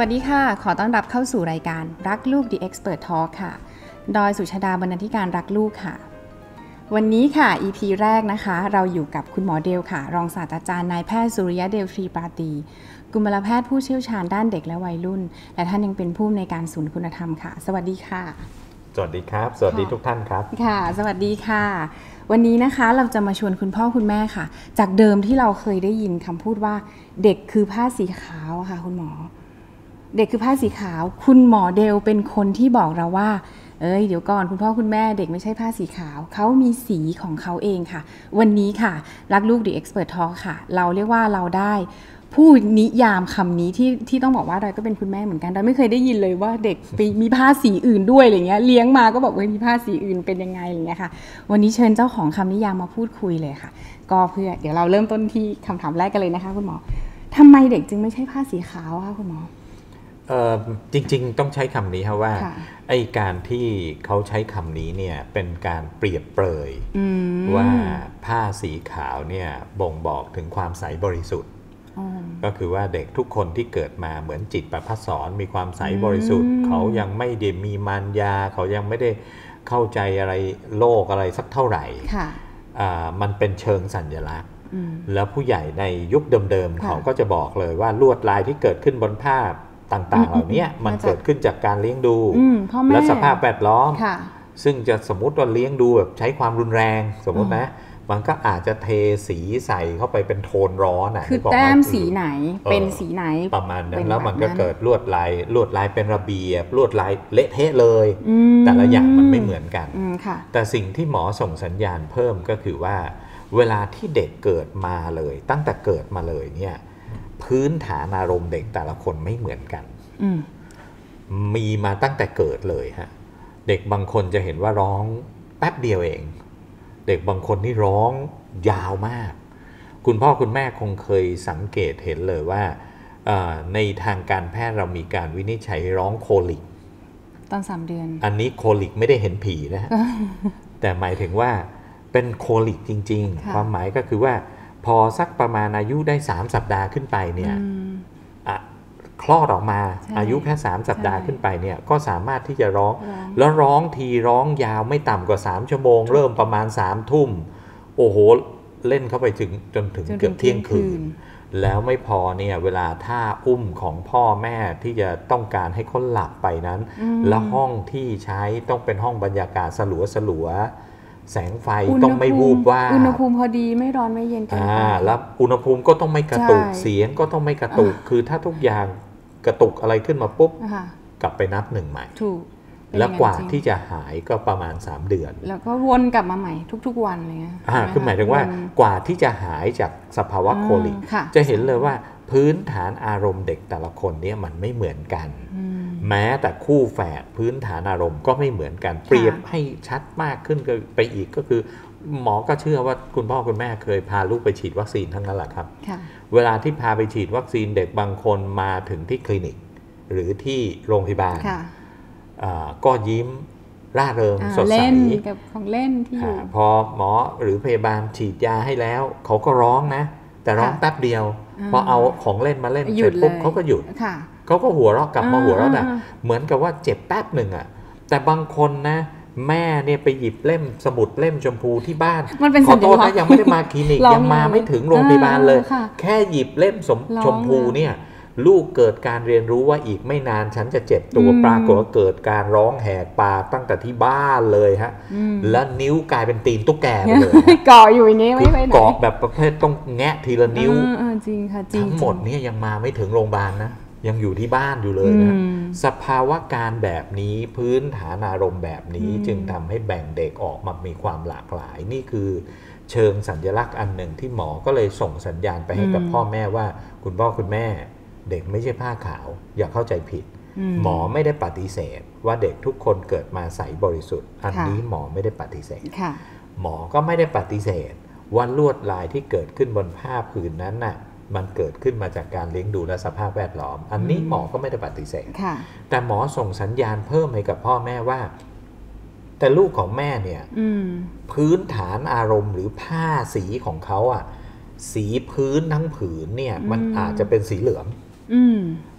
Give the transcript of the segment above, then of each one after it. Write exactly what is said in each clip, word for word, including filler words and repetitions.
วัสดีค่ะขอต้อนรับเข้าสู่รายการรักลูก The Expert Talk ค่ะดอยสุชาดาบรรณาธิการรักลูกค่ะวันนี้ค่ะ อี พี แรกนะคะเราอยู่กับคุณหมอเดลค่ะรองศาสตราจารย์นายแพทย์สุริยะเดลทรีปราตีกุมารแพทย์ผู้เชี่ยวชาญด้านเด็กและวัยรุ่นและท่านยังเป็นผู้อำนวยการศูนย์คุณธรรมค่ะสวัสดีค่ะสวัสดีครับสวัสดีทุกท่านครับค่ะสวัสดีค่ะวันนี้นะคะเราจะมาชวนคุณพ่อคุณแม่ค่ะจากเดิมที่เราเคยได้ยินคำพูดว่าเด็กคือผ้าสีขาวค่ะคุณหมอเด็กคือผ้าสีขาวคุณหมอเดลเป็นคนที่บอกเราว่าเอ้ยเดี๋ยวก่อนคุณพ่อคุณแม่เด็กไม่ใช่ผ้าสีขาวเขามีสีของเขาเองค่ะวันนี้ค่ะรักลูก The Expert Talk ค่ะเราเรียกว่าเราได้ผู้นิยามคำนี้ที่ที่ต้องบอกว่าเราก็เป็นคุณแม่เหมือนกันเราไม่เคยได้ยินเลยว่าเด็กมีผ้าสีอื่นด้วยอะไรเงี้ยเลี้ยงมาก็บอกว่ามีผ้าสีอื่นเป็นยังไงอะไรเงี้ยค่ะวันนี้เชิญเจ้าของคำนิยามมาพูดคุยเลยค่ะก็เพื่อเดี๋ยวเราเริ่มต้นที่คำถามแรกกันเลยนะคะคุณหมอทำไมเด็กจึงไม่ใช่ผ้าสีขาวคะคุณหมอเอ่อจริงๆต้องใช้คำนี้ครับว่าไอ้การที่เขาใช้คำนี้เนี่ยเป็นการเปรียบเปรยว่าผ้าสีขาวเนี่ยบ่งบอกถึงความใสบริสุทธิ์ก็คือว่าเด็กทุกคนที่เกิดมาเหมือนจิตประภัสสรมีความใสบริสุทธิ์เขายังไม่ได้มีมารยาเขายังไม่ได้เข้าใจอะไรโลกอะไรสักเท่าไหร่มันเป็นเชิงสัญลักษณ์แล้วผู้ใหญ่ในยุคเดิมๆเขาก็จะบอกเลยว่าลวดลายที่เกิดขึ้นบนผ้าต่างๆเหล่านี้มันเกิดขึ้นจากการเลี้ยงดูและสภาพแวดล้อมซึ่งจะสมมติว่าเลี้ยงดูแบบใช้ความรุนแรงสมมตินะมันก็อาจจะเทสีใส่เข้าไปเป็นโทนร้อนอ่ะคือแต้มสีไหนเป็นสีไหนประมาณนั้นแล้วมันก็เกิดลวดลายลวดลายเป็นระเบียบลวดลายเละเทะเลยแต่ละอย่างมันไม่เหมือนกันแต่สิ่งที่หมอส่งสัญญาณเพิ่มก็คือว่าเวลาที่เด็กเกิดมาเลยตั้งแต่เกิดมาเลยเนี่ยพื้นฐานอารมณ์เด็กแต่ละคนไม่เหมือนกันมีมาตั้งแต่เกิดเลยฮะเด็กบางคนจะเห็นว่าร้องแป๊บเดียวเองเด็กบางคนนี่ร้องยาวมากคุณพ่อคุณแม่คงเคยสังเกตเห็นเลยว่าในทางการแพทย์เรามีการวินิจฉัยร้องโคลิกตอนสามเดือนอันนี้โคลิกไม่ได้เห็นผีนะฮะ แต่หมายถึงว่าเป็นโคลิกจริงๆความหมายก็คือว่าพอสักประมาณอายุได้สามสัปดาห์ขึ้นไปเนี่ยคลอดออกมาอายุแค่สามสัปดาห์ขึ้นไปเนี่ยก็สามารถที่จะร้องแล้วร้องทีร้องยาวไม่ต่ำกว่าสามชั่วโมงเริ่มประมาณสามทุ่มโอ้โหเล่นเข้าไปถึงจนถึงเกือบเที่ยงคืนแล้วไม่พอเนี่ยเวลาท่าอุ้มของพ่อแม่ที่จะต้องการให้เขาหลับไปนั้นแล้วห้องที่ใช้ต้องเป็นห้องบรรยากาศสลัวสลัวแสงไฟต้องไม่วูบว่าอุณหภูมิพอดีไม่ร้อนไม่เย็นเกินไปแล้วอุณหภูมิก็ต้องไม่กระตุกเสียงก็ต้องไม่กระตุกคือถ้าทุกอย่างกระตุกอะไรขึ้นมาปุ๊บกลับไปนับหนึ่งใหม่แล้วกว่าที่จะหายก็ประมาณสามเดือนแล้วก็วนกลับมาใหม่ทุกๆวันเลยนะคือหมายถึงว่ากว่าที่จะหายจากสภาวะโคลิกจะเห็นเลยว่าพื้นฐานอารมณ์เด็กแต่ละคนเนี่ยมันไม่เหมือนกันแม้แต่คู่แฝดพื้นฐานอารมณ์ก็ไม่เหมือนกันเปรียบให้ชัดมากขึ้นไปอีกก็คือหมอก็เชื่อว่าคุณพ่อคุณแม่เคยพาลูกไปฉีดวัคซีนทั้งนั้นแหละครับเวลาที่พาไปฉีดวัคซีนเด็กบางคนมาถึงที่คลินิกหรือที่โรงพยาบาลก็ยิ้มร่าเริงสดใสกับของเล่นที่อยู่พอหมอหรือพยาบาลฉีดยาให้แล้วเขาก็ร้องนะแต่ร้องแป๊บเดียวพอเอาของเล่นมาเล่นเสร็จปุ๊บเขาก็หยุดเขาก็หัวเราะกลับมาหัวเราะนะเหมือนกับว่าเจ็บแป๊บหนึ่งอ่ะแต่บางคนนะแม่เนี่ยไปหยิบเล่มสมุดเล่มชมพูที่บ้านขอโทษนะยังไม่ได้มาคลินิกยังมาไม่ถึงโรงพยาบาลเลยแค่หยิบเล่มชมพูเนี่ยลูกเกิดการเรียนรู้ว่าอีกไม่นานฉันจะเจ็บตัวปรากฏว่าเกิดการร้องแหกปากตั้งแต่ที่บ้านเลยฮะแล้วนิ้วกลายเป็นตีนตุ๊กแกไปเลยเกาะอยู่อย่างนี้ไม่ไปไหนเกาะแบบประเภทต้องแงะทีละนิ้วจริงค่ะจริงทั้งหมดเนี่ยยังมาไม่ถึงโรงพยาบาลนะยังอยู่ที่บ้านอยู่เลยนะสภาวะการแบบนี้พื้นฐานอารมณ์แบบนี้จึงทำให้แบ่งเด็กออกมามีความหลากหลายนี่คือเชิงสัญลักษณ์อันหนึ่งที่หมอก็เลยส่งสัญญาณไปให้กับพ่อแม่ว่าคุณพ่อคุณแม่เด็กไม่ใช่ผ้าขาวอย่าเข้าใจผิดหมอไม่ได้ปฏิเสธว่าเด็กทุกคนเกิดมาใสบริสุทธิ์อันนี้หมอไม่ได้ปฏิเสธหมอก็ไม่ได้ปฏิเสธว่าลวดลายที่เกิดขึ้นบนผ้าผืนนั้นน่ะมันเกิดขึ้นมาจากการเลี้ยงดูและสภาพแวดล้อมอันนี้หมอก็ไม่ได้ปฏิเสธแต่หมอส่งสัญญาณเพิ่มให้กับพ่อแม่ว่าแต่ลูกของแม่เนี่ยพื้นฐานอารมณ์หรือผ้าสีของเขาอ่ะสีพื้นทั้งผืนเนี่ยมันอาจจะเป็นสีเหลือง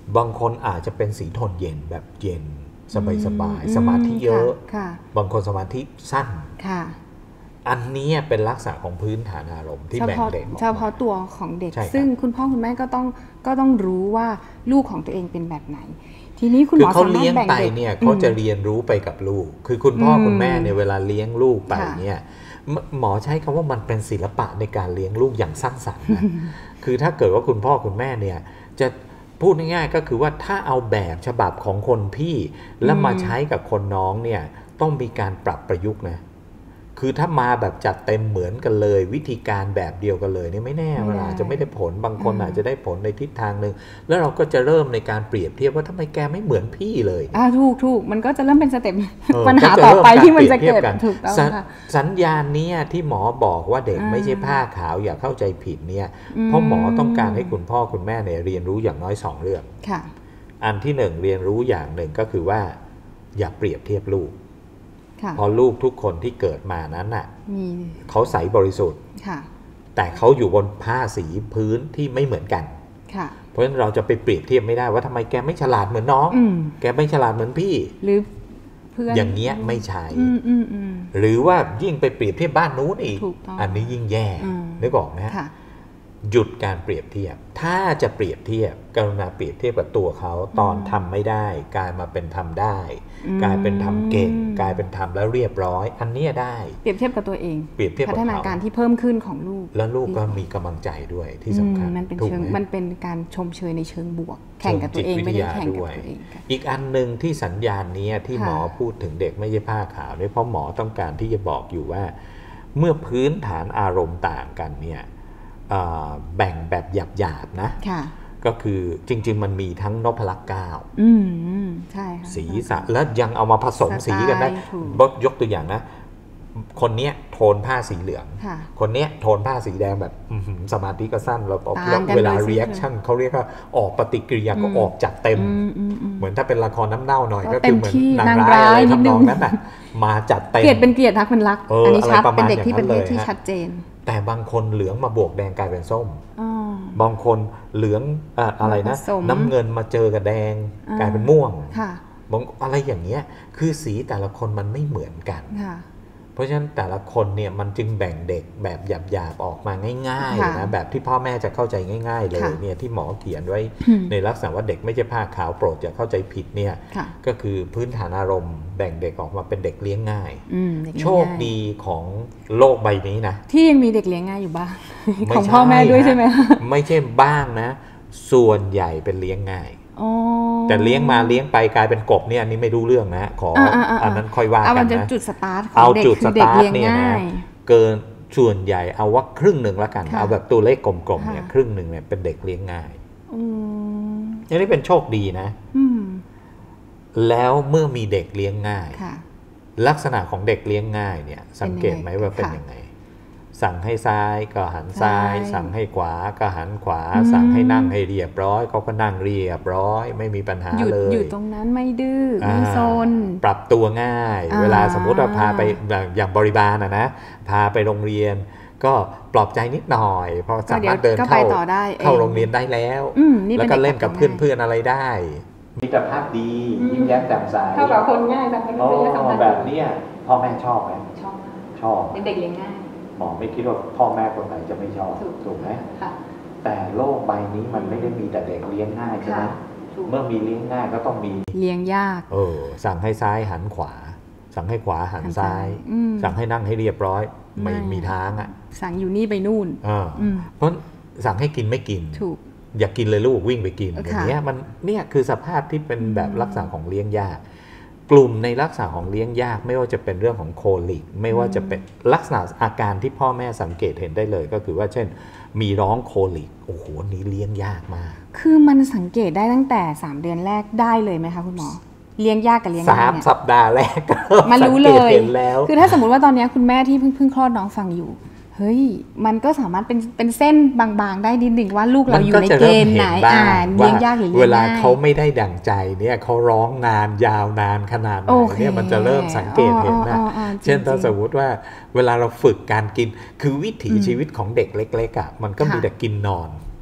บางคนอาจจะเป็นสีโทนเย็นแบบเย็นสบายๆสมาธิเยอะบางคนสมาธิสั้นอันนี้เป็นลักษณะของพื้นฐานอารมณ์ที่แบ่งเด็กเฉพาะตัวของเด็กซึ่งคุณพ่อคุณแม่ก็ต้องก็ต้องรู้ว่าลูกของตัวเองเป็นแบบไหนทีนี้คุณหมอเขาเลี้ยงไปเนี่ยเขาจะเรียนรู้ไปกับลูกคือคุณพ่อคุณแม่เนี่ยเวลาเลี้ยงลูกไปเนี่ยหมอใช้คำว่ามันเป็นศิลปะในการเลี้ยงลูกอย่างสร้างสรรค์นะคือถ้าเกิดว่าคุณพ่อคุณแม่เนี่ยจะพูดง่ายๆก็คือว่าถ้าเอาแบบฉบับของคนพี่แล้วมาใช้กับคนน้องเนี่ยต้องมีการปรับประยุกต์นะคือถ้ามาแบบจัดเต็มเหมือนกันเลยวิธีการแบบเดียวกันเลยเนี่ยไม่แน่เวลาจะไม่ได้ผลบางคนอาจจะได้ผลในทิศทางหนึ่งแล้วเราก็จะเริ่มในการเปรียบเทียบว่าทำไมแกไม่เหมือนพี่เลยอ่าถูกถูกมันก็จะเริ่มเป็นสเต็ปปัญหาต่อไปที่มันจะเกิดถูกต้องค่ะสัญญาณนี้ที่หมอบอกว่าเด็กไม่ใช่ผ้าขาวอย่าเข้าใจผิดเนี่ยเพราะหมอต้องการให้คุณพ่อคุณแม่เนี่ยเรียนรู้อย่างน้อยสองเรื่องอันที่หนึ่งเรียนรู้อย่างหนึ่งก็คือว่าอย่าเปรียบเทียบลูกพอลูกทุกคนที่เกิดมานั้นน่ะเขาใสบริสุทธิ์แต่เขาอยู่บนผ้าสีพื้นที่ไม่เหมือนกันเพราะฉะนั้นเราจะไปเปรียบเทียบไม่ได้ว่าทำไมแกไม่ฉลาดเหมือนน้องแกไม่ฉลาดเหมือนพี่หรือเพื่อนอย่างเงี้ยไม่ใช่หรือว่ายิ่งไปเปรียบเทียบบ้านนู้นอีกอันนี้ยิ่งแย่นึกออกไหมหยุดการเปรียบเทียบถ้าจะเปรียบเทียบกรุณาเปรียบเทียบกับตัวเขาตอนทำไม่ได้กลายมาเป็นทำได้กลายเป็นทำเก่งกลายเป็นทำแล้วเรียบร้อยอันนี้ได้เปรียบเทียบกับตัวเองเปรียบเทียบกับพัฒนาการที่เพิ่มขึ้นของลูกแล้วลูกก็มีกำลังใจด้วยที่สำคัญมันเป็นเชิงมันเป็นการชมเชยในเชิงบวกแข่งกับตัวเองไม่ได้แข่งกับตัวเองอีกอันหนึ่งที่สัญญาณนี้ที่หมอพูดถึงเด็กไม่ใช่ผ้าขาวเนี่ยเพราะหมอต้องการที่จะบอกอยู่ว่าเมื่อพื้นฐานอารมณ์ต่างกันเนี่ยแบ่งแบบหยาบๆนะก็คือจริงๆมันมีทั้งนพลักษ์เก้าสีสันแล้วยังเอามาผสมสีกันได้ยกตัวอย่างนะคนเนี้ยโทนผ้าสีเหลืองคนเนี้ยโทนผ้าสีแดงแบบสมาธิก็สั้นเราเวลาเรีแอคชั่นเขาเรียกว่าออกปฏิกิริยาก็ออกจัดเต็มเหมือนถ้าเป็นละครน้ำเน่าหน่อยก็คือเหมือนนางร้ายอะไรทำนองนั้นน่ะมาจัดเต็มเกลียดเป็นเกลียดรักเป็นรักอันนี้ชัดเป็นเด็กที่เป็นเพศที่ชัดเจนแต่บางคนเหลืองมาบวกแดงกลายเป็นส้มบางคนเหลืองอะไรนะน้ำเงินมาเจอกับแดงกลายเป็นม่วงบางอะไรอย่างเงี้ยคือสีแต่ละคนมันไม่เหมือนกันเพราะฉะนั้นแต่ละคนเนี่ยมันจึงแบ่งเด็กแบบหยาบๆออกมาง่ายๆนะแบบที่พ่อแม่จะเข้าใจง่ายๆเลยเนี่ยที่หมอเขียนไว้ในลักษณะว่าเด็กไม่ใช่ผ้าขาวโปรดอย่าเข้าใจผิดเนี่ยก็คือพื้นฐานอารมณ์แบ่งเด็กออกมาเป็นเด็กเลี้ยงง่ายโชคดีของโลกใบนี้นะที่ยังมีเด็กเลี้ยงง่ายอยู่บ้างของพ่อแม่ด้วยใช่ไหมไม่ใช่บ้างนะส่วนใหญ่เป็นเลี้ยงง่ายแต่เลี้ยงมาเลี้ยงไปกลายเป็นกบเนี่ยอันนี้ไม่รู้เรื่องนะขออันนั้นค่อยว่ากันนะจุดสตาร์ทเอาจุดสตาร์ทเนี่ยนะเกินส่วนใหญ่เอาว่าครึ่งหนึ่งละกันเอาแบบตัวเลขกลมๆเนี่ยครึ่งหนึ่งเนี่ยเป็นเด็กเลี้ยงง่ายอันนี้เป็นโชคดีนะแล้วเมื่อมีเด็กเลี้ยงง่ายลักษณะของเด็กเลี้ยงง่ายเนี่ยสังเกตไหมว่าเป็นยังไงสั่งให้ซ้ายก็หันซ้ายสั่งให้ขวาก็หันขวาสั่งให้นั่งให้เรียบร้อยเขาก็นั่งเรียบร้อยไม่มีปัญหาเลยอยู่ตรงนั้นไม่ดื้อไม่โซนปรับตัวง่ายเวลาสมมุติเราพาไปอย่างบริบาลนะนะพาไปโรงเรียนก็ปลอบใจนิดหน่อยพอสามารถเดินเข้าเข้าโรงเรียนได้แล้วแล้วก็เล่นกับเพื่อนๆอะไรได้มิตรภาพดียิ้มแย้มแจ่มใสเข้ากับคนง่ายแบบนี้แบบนี้พ่อแม่ชอบไหมชอบชอบเด็กเลี้ยงง่ายหมอไม่คิดว่าพ่อแม่คนไหนจะไม่ชอบถูกไหมแต่โลกใบนี้มันไม่ได้มีแต่เด็กเลี้ยงง่ายใช่ไหมเมื่อมีเลี้ยงง่ายก็ต้องมีเลี้ยงยากเออสั่งให้ซ้ายหันขวาสั่งให้ขวาหันซ้ายสั่งให้นั่งให้เรียบร้อยไม่มีทางอ่ะสั่งอยู่นี่ไปนู่นเพราะสั่งให้กินไม่กินอยากกินเลยลูกวิ่งไปกินอย่างเงี้ยมันเนี่ยคือสภาพที่เป็นแบบลักษณะของเลี้ยงยากกลุ่มในลักษณะของเลี้ยงยากไม่ว่าจะเป็นเรื่องของโคลิกไม่ว่าจะเป็นลักษณะอาการที่พ่อแม่สังเกตเห็นได้เลยก็คือว่าเช่นมีร้องโคลิกโอ้โหนี้เลี้ยงยากมากคือมันสังเกตได้ตั้งแต่สามเดือนแรกได้เลยไหมคะคุณหมอเลี้ยงยากกับเลี้ยงง่ายสามสัปดาห์แรกมันรู้เลยคือถ้าสมมติว่าตอนนี้คุณแม่ที่เพิ่งเพิ่งคลอดน้องฟังอยู่เฮ้ยมันก็สามารถเป็นเป็นเส้นบางๆได้นิดหนึ่งว่าลูกเราอยู่ในเกณฑ์ไหนอ่านเลี้ยงยากหรือเลี้ยงง่ายเวลาเขาไม่ได้ดั่งใจเนี่ยเขาร้องนานยาวนานขนาดไหนเนี่ยมันจะเริ่มสังเกตเห็นนะเช่นถ้าสมมติว่าเวลาเราฝึกการกินคือวิถีชีวิตของเด็กเล็กๆอ่ะมันก็มีแต่กินนอน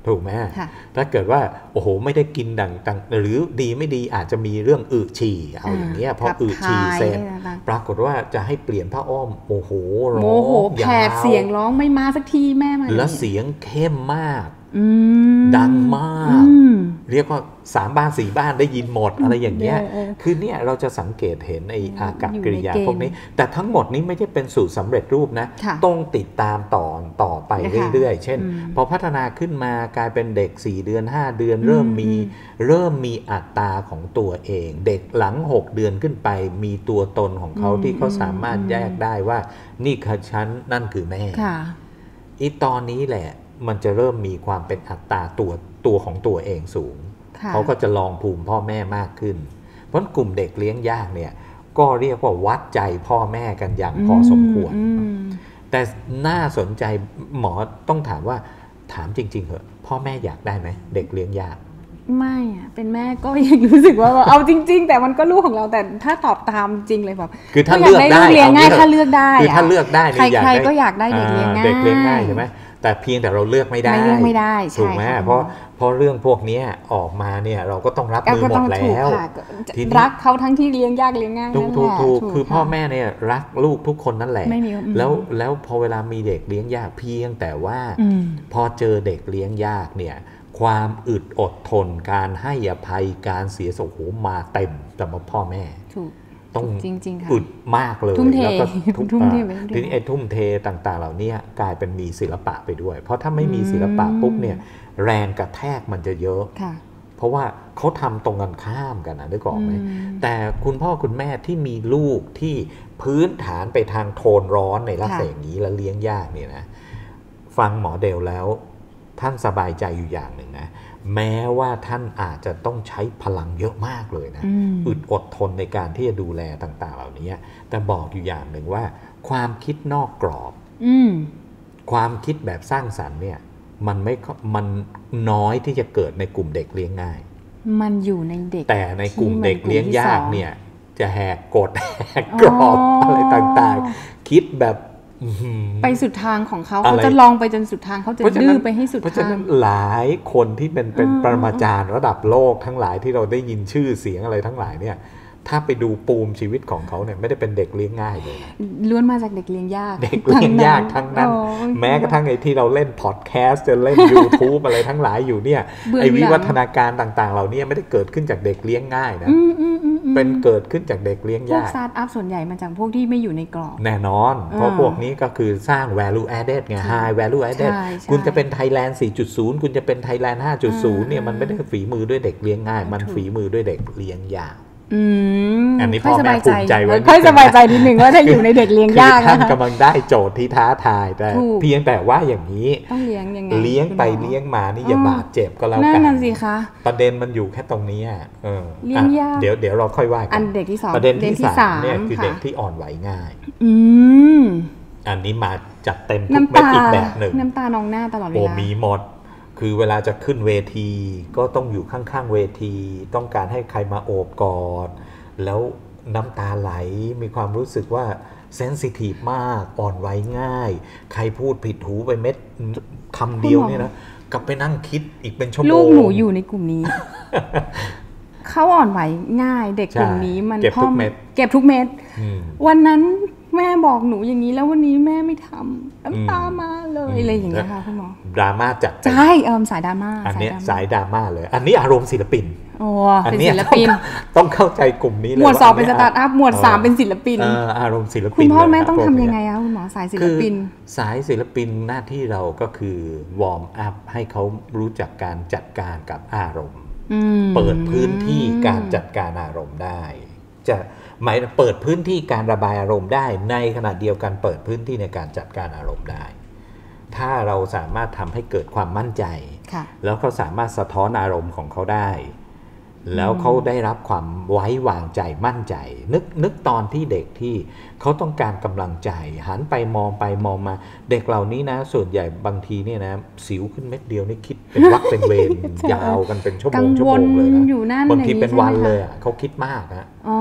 ถูกไหมค่ะถ้าเกิดว่าโอ้โหไม่ได้กินดังดังหรือดีไม่ดีอาจจะมีเรื่องอึฉี่เอาอย่างเงี้ยพออึฉี่เสร็จปรากฏว่าจะให้เปลี่ยนผ้าอ้อมโอ้โหร้องโมโหแผดเสียงร้องไม่มาสักทีแม่มาแล้วเสียงเข้มมากอืมดังมากอืมเรียกว่าสามบ้านสี่บ้านได้ยินหมดอะไรอย่างเงี้ยเออคือเนี่ยเราจะสังเกตเห็นไอ้อากับอยู่ในกิริยาเกณฑ์พวกนี้ แต่ทั้งหมดนี้ไม่ใช่เป็นสูตรสำเร็จรูปนะค่ะต้องติดตามต่อต่อไปค่ะเรื่อยๆ เช่นอืมพอพัฒนาขึ้นมากลายเป็นเด็กสี่เดือนห้าเดือนอืมเริ่มมีอืมเริ่มมีอัตราของตัวเอง เด็กหลังหกเดือนขึ้นไปมีตัวตนของเขาอืมที่เขาสามารถอืมแยกได้ว่านี่คือฉันนั่นคือแม่ค่ะอีตอนนี้แหละมันจะเริ่มมีความเป็นอัตราตัวตัวของตัวเองสูงค่ะเขาก็จะลองภูมิพ่อแม่มากขึ้น เพราะกลุ่มเด็กเลี้ยงยากเนี่ยก็เรียกว่าวัดใจพ่อแม่กันอย่างพอสมควรอืมแต่น่าสนใจหมอต้องถามว่าถามจริงๆเหอะพ่อแม่อยากได้ไหมเด็กเลี้ยงยากไม่อะเป็นแม่ก็ยังรู้สึกว่าแบบเอาจริง ๆ แต่มันก็ลูกของเราแต่ถ้าตอบตามจริงเลยแบบคือถ้าเลือกได้ยากได้ลูกเลี้ยงง่ายเอางี้ถ้าเลือกได้คือถ้าเลือกได้ใครเนี่ยอยากใครได้ก็อยากได้เด็กเลี้ยงง่ายเด็กเลี้ยงง่ายใช่ไหมแต่เพียงแต่เราเลือกไม่ได้ไม่เลือกไม่ได้ใช่ถูกไหมค่ะเพราะเพราะเรื่องพวกนี้ออกมาเนี่ยเราก็ต้องรับมือก็หมต้อดงแล้ถูกวค่ะทีนี้รักเขาทั้งที่เลี้ยงยากเลี้ยงง่ายถูนั่กนแหถูกละถูกถูกคือพ่อค่ะแม่เนี่ยรักลูกทุกคนนั่นแหละไม่มีอืมแล้วแล้วพอเวลามีเด็กเลี้ยงยากเพียงแต่ว่าอืมพอเจอเด็กเลี้ยงยากเนี่ยความอึดอดทนการให้อภัยการเสียสละโหมาเต็มสำหรับพ่อแม่ถูกต้องจริงๆค่ะอึดมากเลยทุ่มเทแล้วก็ทุ่มทุ่มเทอ่าไปด้วยทีนี้ไอ้ทุ่มเทต่างๆ เหล่านี้กลายเป็นมีศิลปะไปด้วย เพราะถ้าไม่มีศิลปะอืมปุ๊บเนี่ยแรงกระแทกมันจะเยอะค่ะเพราะว่าเขาทำตรงกันข้ามกันนะนึกออกไหมอืมแต่คุณพ่อคุณแม่ที่มีลูกที่พื้นฐานไปทางโทนร้อนในลักษณะค่ะอย่างนี้แล้วเลี้ยงยากเนี่ยนะฟังหมอเดลแล้วท่านสบายใจอยู่อย่างหนึ่งนะแม้ว่าท่านอาจจะต้องใช้พลังเยอะมากเลยนะอืมอึดอดทนในการที่จะดูแลต่างๆ เหล่านี้แต่บอกอยู่อย่างหนึ่งว่า ความคิดนอกกรอบอืมความคิดแบบสร้างสรรค์เนี่ยมันไม่มันน้อยที่จะเกิดในกลุ่มเด็กเลี้ยงง่ายมันอยู่ในเด็กแต่ในกลุ่มเด็กเลี้ยงยากที่มันกลุ่มที่สองเนี่ยจะแหกกฎแหกกรอบอ๋อออะไรต่างๆ คิดแบบอื้อหือไปสุดทางของเขาอะเขาไรจะลองไปจนสุดทางเขาจะเพราะฉะดื้นั้อน ไปให้สุดเพราะฉะทางนั้นหลายคนที่เป็นเป็นอืมปรมาจารย์ระดับโลกทั้งหลายที่เราได้ยินชื่อเสียงอะไรทั้งหลายเนี่ยถ้าไปดูปูมชีวิตของเขาเนี่ยไม่ได้เป็นเด็กเลี้ยงง่ายเลยนะล้วนมาจากเด็กเลี้ยงยากเด็กเลี้ยงยากทั้งนั้นโอ้ยแม้กระทั่งไอ้ที่เราเล่นพอดแคสต์จะเล่น YouTube อะไรทั้งหลายอยู่เนี่ยเบื้องหลังไอ้วิวัฒนาการต่างๆ เหล่านี้ไม่ได้เกิดขึ้นจากเด็กเลี้ยงง่ายนะอืมอืมอืมอืมเป็นเกิดขึ้นจากเด็กเลี้ยงพวกยากสตาร์ทอัพส่วนใหญ่มาจากพวกที่ไม่อยู่ในกรอบแน่นอน เพราะพวกนี้ก็คือสร้าง value added ไง high value added ใช่ใช่คุณจะเป็น Thailand สี่จุดศูนย์ คุณจะเป็น Thailand ห้าจุดศูนย์ เนี่ยอืมมันไม่ได้ฝีมือด้วยเด็กเลี้ยงง่าย มันถูกฝีมือด้วยเด็กเลี้ยงยากอืมอันนี้ค่อยพ่อแม่สบายใจภูมิใจไว้นิดนึงค่อยสบายใจนิดหนึ่งว่าถ้าอยู่ในเด็กเลี้ยงคือยากท่านนะคะกำลังได้โจทย์ที่ท้าทายแต่ถูกเพียงแต่ว่าอย่างนี้ต้องเลี้ยงยังไงเลี้ยงไปคุณหมอเลี้ยงมานี่อย่าอืมบาดเจ็บก็แล้วนั่กัน นน่ะสิคะประเด็นมันอยู่แค่ตรงนี้อะเออเลี้ยงยากอ่ะเดี๋ยวเดี๋ยวเราค่อยว่ากัอันนเด็กที่สองประเด็นด็กที่สามเนี่ยคือเด็กะที่อ่อนไหวง่ายอืมอันนี้มาจัดเต็มทุกน้ำเม็ดตาอีกแบบหนึ่งน้ำตานองหน้าตลอดเวโอ้ลามีหมด คือเวลาจะขึ้นเวทีก็ต้องอยู่ข้างๆเวที ต้องการให้ใครมาโอบกอด แล้วน้ำตาไหล มีความรู้สึกว่าเซนซิทีฟมาก อ่อนไหวง่าย ใครพูดผิดหูไปเม็ดคำเดียวเนี่ยนะ กลับไปนั่งคิดอีกเป็นชั่วโมงลูกหนูอยู่ในกลุ่มนี้ เขาอ่อนไหวง่ายเด็กกลุ่มนี้มันเก็บทุกเม็ดเก็บทุกเม็ดอืมวันนั้นแม่บอกหนูอย่างนี้แล้ววันนี้แม่ไม่ทำน้ำตามาเลยอืมอะไรอย่างเงี้ยค่ะคุณหมอดราม่าจัดเต็มใช่เอิมสายดราม่าอันเนี้ยดราม่าสายดราม่าเลย อันนี้อารมณ์ศิลปินโอ้อัเป็นเนี้ยศิลปินต้องต้องเข้าใจกลุ่มนี้เลยหมวดสองาเป็นสตาร์ทอัพหมวดสามเป็นศิลปินเอออารมณ์ศิลปินคุณพ่อเลยแม่นะต้องพวกทำเนี้ยังไงคะคุณหมอสายศิลปินคือสายศิลปินหน้าที่เราก็คือวอร์มอัพให้เขารู้จักการจัดการกับอารมณ์อืมเปิดพื้นที่การจัดการอารมณ์ได้ จะหมายเปิดพื้นที่การระบายอารมณ์ได้ในขณะเดียวกันเปิดพื้นที่ในการจัดการอารมณ์ได้ ถ้าเราสามารถทำให้เกิดความมั่นใจค่ะแล้วเขาสามารถสะท้อนอารมณ์ของเขาได้ แล้วเขาได้รับความไว้วางใจมั่นใจ นึกนึกตอนที่เด็กที่เขาต้องการกำลังใจ หันไปมองไปมองมา เด็กเหล่านี้นะส่วนใหญ่บางทีเนี่ยนะสิวขึ้นเม็ดเดียวนี่คิดเป็นวักเป็นเวรใช่ยาวกันเป็นชั่วโมกังงชั่ววโมลงเลยนะอยู่นั่นบางทีอย่างนี้เป็นวันใช่ไหมคะเลยอ่ะเขาคิดมากฮะอ๋อ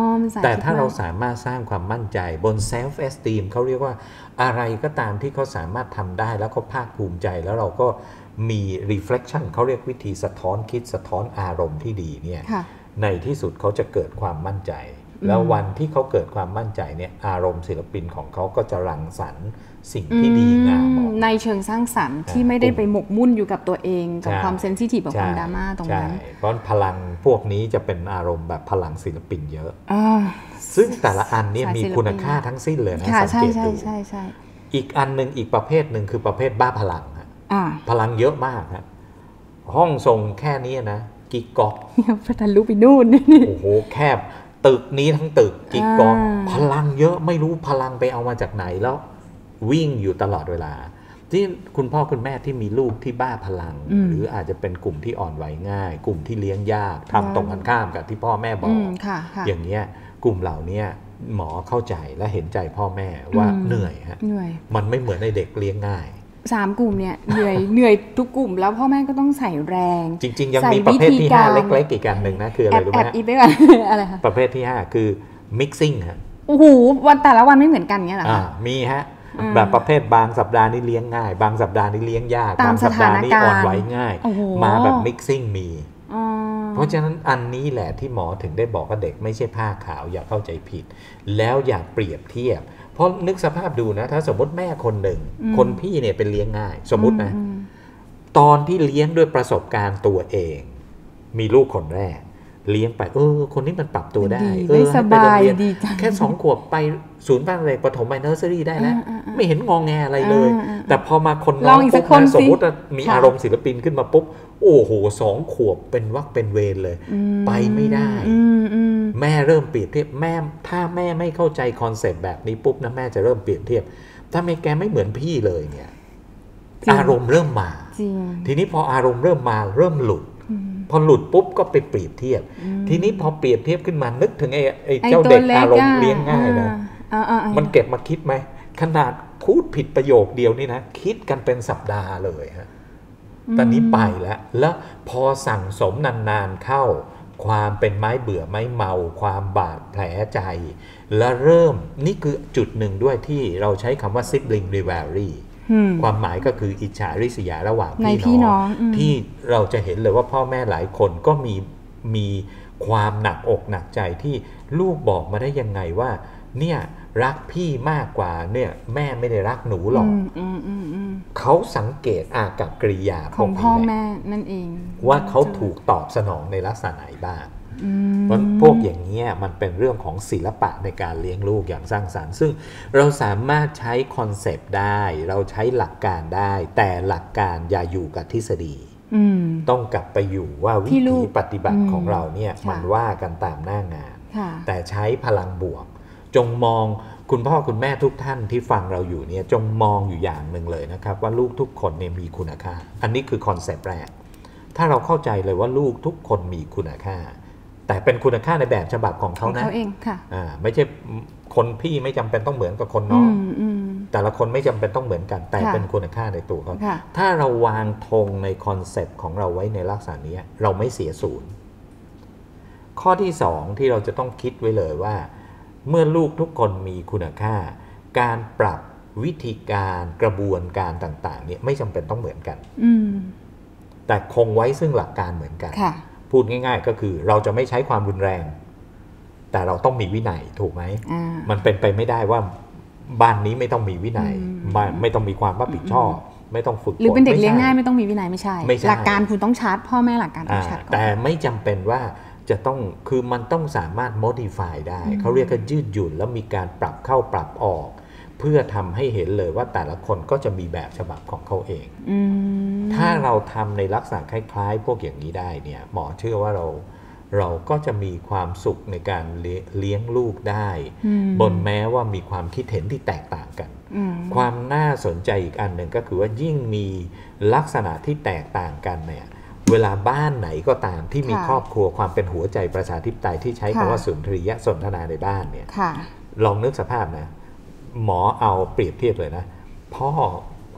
แต่ถ้าเราสามารถสร้างความมั่นใจบน self esteem เขาเรียกว่าอะไรก็ตามที่เขาสามารถทำได้แล้วเขาภาคภูมิใจแล้วเราก็มี reflection เขาเรียกวิธีสะท้อนคิดสะท้อนอารมณ์ที่ดีเนี่ยในที่สุดเขาจะเกิดความมั่นใจแล้ววันที่เขาเกิดความมั่นใจเนี่ยอารมณ์ศิลปินของเขาก็จะรังสรรค์สิ่งที่ดีงามในเชิงสร้างสรรค์ที่ไม่ได้ไปหมกมุ่นอยู่กับตัวเองกับความเซนซิทีฟกับความดราม่าตรงนั้นเพราะพลังพวกนี้จะเป็นอารมณ์แบบพลังศิลปินเยอะซึ่งแต่ละอันเนี่ยมีคุณค่าทั้งสิ้นเลยนะสังเกตดูอีกอันหนึ่งอีกประเภทหนึ่งคือประเภทบ้าพลังพลังเยอะมากฮะห้องทรงแค่นี้นะกิ๊กก๊อกทะลุไปนู่นโอ้โหแคบตึกนี้ทั้งตึกกิ๊กก๊อกพลังเยอะไม่รู้พลังไปเอามาจากไหนแล้ววิ่งอยู่ตลอดเวลาที่คุณพ่อคุณแม่ที่มีลูกที่บ้าพลังหรืออาจจะเป็นกลุ่มที่อ่อนไหวง่ายกลุ่มที่เลี้ยงยากทำตรงกันข้ามกับที่พ่อแม่บอกอย่างเงี้ยกลุ่มเหล่านี้หมอเข้าใจและเห็นใจพ่อแม่ว่าเหนื่อยฮะมันไม่เหมือนในเด็กเลี้ยงง่ายสามกลุ่มเนี่ยเหนื่อยเหนื่อยทุกกลุ่มแล้วพ่อแม่ก็ต้องใส่แรงจริงๆยังมีประเภทที่ห้าเล็กๆอีกอันหนึ่งนะคืออะไรรู้ไหมอีกไปก่อนอะไรคะประเภทที่ห้าคือ mixing ฮะโอ้โหวันแต่ละวันไม่เหมือนกันเงี้ยเหรอคะมีฮะแบบประเภทบางสัปดาห์นี้เลี้ยงง่ายบางสัปดาห์นี้เลี้ยงยากบางสัปดาห์นี้อ่อนไหวง่ายมาแบบ mixing มีเพราะฉะนั้นอันนี้แหละที่หมอถึงได้บอกว่าเด็กไม่ใช่ผ้าขาวอย่าเข้าใจผิดแล้วอย่าเปรียบเทียบเพราะนึกสภาพดูนะถ้าสมมติแม่คนหนึ่งคนพี่เนี่ยเป็นเลี้ยงง่ายสมมตินะตอนที่เลี้ยงด้วยประสบการณ์ตัวเองมีลูกคนแรกเลี้ยงไปเออคนนี้มันปรับตัวได้เออสบายดีแค่สองขวบไปศูนย์บ้านเด็กประถมไปเนอร์เซอรี่ได้แล้วไม่เห็นงองแงอะไรเลยแต่พอมาคนน้องปุ๊บนะสมมติมีอารมณ์ศิลปินขึ้นมาปุ๊บโอ้โหสองขวบเป็นวักเป็นเวรเลยไปไม่ได้แม่เริ่มเปรียบเทียบแม่ถ้าแม่ไม่เข้าใจคอนเซปต์แบบนี้ปุ๊บนะแม่จะเริ่มเปรียบเทียบถ้าแม่แกไม่เหมือนพี่เลยเนี่ยอารมณ์เริ่มมาทีนี้พออารมณ์เริ่มมาเริ่มหลุดพอหลุดปุ๊บก็ไปเปรียบเทียบทีนี้พอเปรียบเทียบขึ้นมานึกถึงไอ้ไอ้เจ้าเด็กอารมณ์เลี้ยงง่ายนะมันเก็บมาคิดไหมขนาดพูดผิดประโยคเดียวนี่นะคิดกันเป็นสัปดาห์เลยฮะตอนนี้ไปแล้วแล้วพอสั่งสมนานๆเข้าความเป็นไม้เบื่อไม้เมาความบาดแผลใจและเริ่มนี่คือจุดหนึ่งด้วยที่เราใช้คำว่า sibling rivalryความหมายก็คืออิจฉาริษยาระหว่างพี่น้องที่เราจะเห็นเลยว่าพ่อแม่หลายคนก็มีมีความหนักอกหนักใจที่ลูกบอกมาได้ยังไงว่าเนี่ยรักพี่มากกว่าเนี่ยแม่ไม่ได้รักหนูหรอกเขาสังเกตอากับกริยาของพ่อแม่นั่นเองว่าเขาถูกตอบสนองในลักษณะไหนบ้างเพราะพวกอย่างนี้มันเป็นเรื่องของศิลปะในการเลี้ยงลูกอย่างสร้างสรรค์ซึ่งเราสามารถใช้คอนเซปต์ได้เราใช้หลักการได้แต่หลักการอย่าอยู่กับทฤษฎีต้องกลับไปอยู่ว่าวิธีปฏิบัติของเราเนี่ยมันว่ากันตามหน้างานแต่ใช้พลังบวกจงมองคุณพ่อคุณแม่ทุกท่านที่ฟังเราอยู่เนี่ยจงมองอยู่อย่างหนึ่งเลยนะครับว่าลูกทุกคนเนี่ยมีคุณค่าอันนี้คือคอนเซปต์แรกถ้าเราเข้าใจเลยว่าลูกทุกคนมีคุณค่าแต่เป็นคุณค่าในแบบฉบับของเขานะเขาเองค่ะอ่าไม่ใช่คนพี่ไม่จำเป็นต้องเหมือนกับคนน้องแต่ละคนไม่จำเป็นต้องเหมือนกันแต่เป็นคุณค่าในตัวเขาถ้าเราวางธงในคอนเซปต์ของเราไว้ในลักษณะนี้เราไม่เสียศูนย์ข้อที่สองที่เราจะต้องคิดไว้เลยว่าเมื่อลูกทุกคนมีคุณค่าการปรับวิธีการกระบวนการต่างๆเนี่ยไม่จำเป็นต้องเหมือนกันแต่คงไว้ซึ่งหลักการเหมือนกันพูดง่ายๆก็คือเราจะไม่ใช้ความรุนแรงแต่เราต้องมีวินัยถูกไหมมันเป็นไปไม่ได้ว่าบ้านนี้ไม่ต้องมีวินัยไม่ต้องมีความรับผิดชอบไม่ต้องฝึกหรือเป็นเด็กเลี้ยงง่ายไม่ต้องมีวินัยไม่ใช่หลักการคุณต้องชัดพ่อแม่หลักการต้องชัดแต่ไม่จำเป็นว่าจะต้องคือมันต้องสามารถ modify ได้เขาเรียกกันยืดหยุ่นแล้วมีการปรับเข้าปรับออกเพื่อทำให้เห็นเลยว่าแต่ละคนก็จะมีแบบฉบับของเขาเองถ้าเราทำในลักษณะคล้ายๆพวกอย่างนี้ได้เนี่ยหมอเชื่อว่าเราเราก็จะมีความสุขในการเลี้ยงลูกได้บนแม้ว่ามีความคิดเห็นที่แตกต่างกันความน่าสนใจอีกอันหนึ่งก็คือว่ายิ่งมีลักษณะที่แตกต่างกันเนี่ยเวลาบ้านไหนก็ตามที่มีครอบครัวความเป็นหัวใจประชาธิปไตยที่ใช้คำว่าสุนทรียสนทนาในบ้านเนี่ยลองนึกสภาพนะหมอเอาเปรียบเทียบเลยนะพ่อ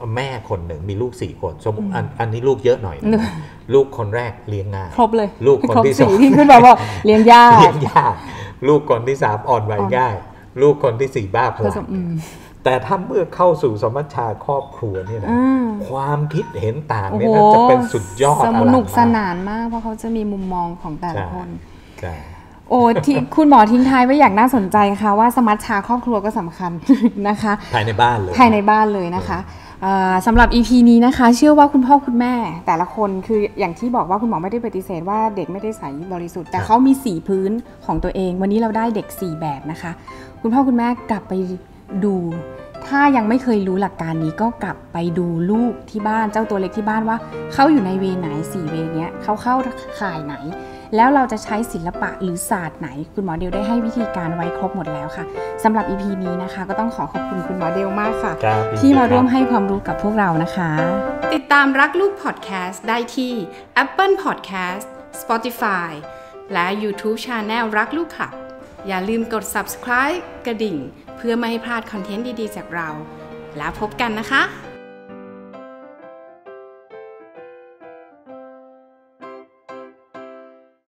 แม่คนหนึ่งมีลูกสี่คนสมมติ อ, อันนี้ลูกเยอะหน่อยนะลูกคนแรกเลี้ยงง่ายครบเลยลูกคนที่สองที่คุณบอกว่าเลี้ยงยากเลี้ยงยากลูกคนที่สามอ่อนไหวง่ายลูกคนที่สี่บ้าพลังแต่ถ้าเมื่อเข้าสู่สมัชชาครอบครัวเนี่ยนะความคิดเห็นต่างเนี่ยจะเป็นสุดยอดสนุกสนานมากเพราะเขาจะมีมุมมองของแต่ละคนโอ้ที่คุณหมอทิ้งท้ายไว้อย่างน่าสนใจค่ะว่าสมัชชาครอบครัวก็สำคัญนะคะภายในบ้านเลยภายในบ้านเลยนะคะสำหรับ อี พี นี้นะคะเชื่อว่าคุณพ่อคุณแม่แต่ละคนคืออย่างที่บอกว่าคุณหมอไม่ได้ปฏิเสธว่าเด็กไม่ได้ใสบริสุทธิ์แต่เขามีสี่พื้นของตัวเองวันนี้เราได้เด็กสี่แบบนะคะคุณพ่อคุณแม่กลับไปดูถ้ายังไม่เคยรู้หลักการนี้ก็กลับไปดูลูกที่บ้านเจ้าตัวเล็กที่บ้านว่าเขาอยู่ในเวไหนสี่เวเนี้ยเขาเข้าข่ายไหนแล้วเราจะใช้ศิลปะหรือศาสตร์ไหนคุณหมอเดลได้ให้วิธีการไว้ครบหมดแล้วค่ะสำหรับ อี พี นี้นะคะก็ต้องขอขอบคุณคุณหมอเดลมากค่ะที่มาร่วมให้ความรู้กับพวกเรานะคะติดตามรักลูกพอดแคสต์ได้ที่ Apple Podcast Spotify และ YouTube Channel รักลูกค่ะอย่าลืมกด Subscribe กระดิ่งเพื่อไม่ให้พลาดคอนเทนต์ดีๆจากเราแล้วพบกันนะคะ